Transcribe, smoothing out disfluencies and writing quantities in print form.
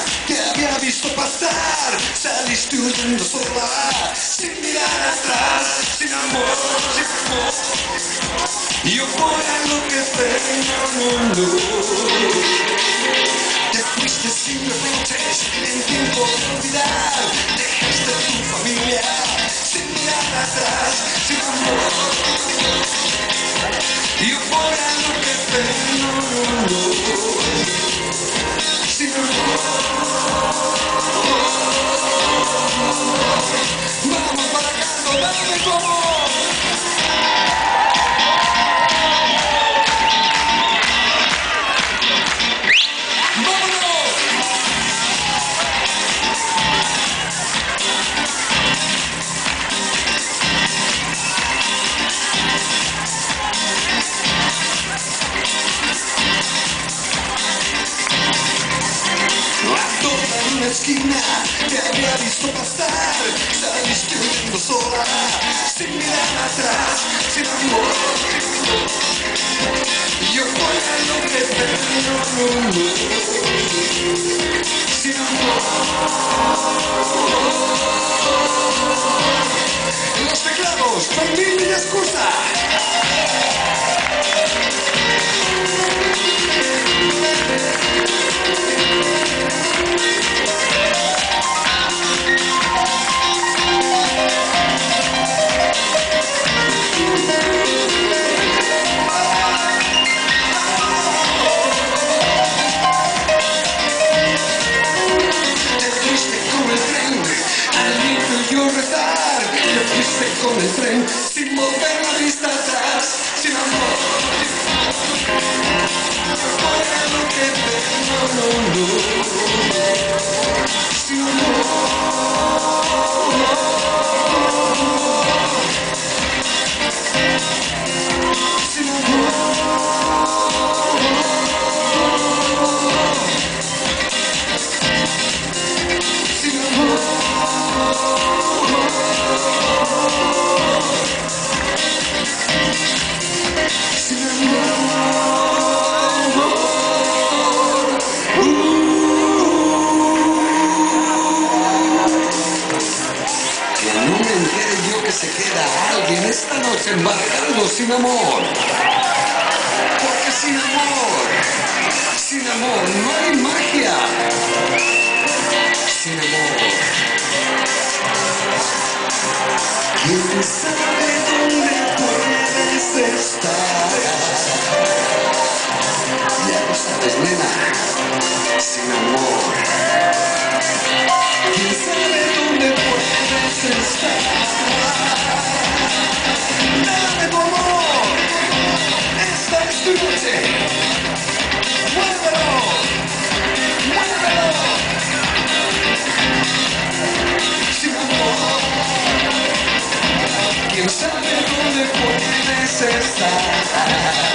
te había visto pasar, saliste huyendo sola, sin mirar atrás, sin amor, sin amor. Yo voy a enloquecer en el mundo. Te fuiste sin reproches, en tiempo de olvidar, dejaste tu familia, sin mirar atrás, sin amor. Yo voy a enloquecer en el mundo. Sin amor. Vamos para canto, dame como. En una esquina te había visto pasar, saliste huyendo sola, sin mirar atrás, sin amor. Yo voy a enloquecer en el mundo, sin amor. En los teclados, Fermín Villascusa. Con el tren, sin mover la vista atrás, sin amor. Voy a enloquecer en el mundo, sin amor. Sin amor. Sin amor. Se queda alguien esta noche embarcando sin amor. Porque sin amor no hay magia. Sin amor. ¿Quién sabe dónde puedes estar? Ya lo sabes, nena. Sin amor. ¿Quién sabe dónde puedes estar? Dame tu amor, esta es tu noche. Muévelo, muévelo. Sin amor, ¿quién sabe dónde puedes estar?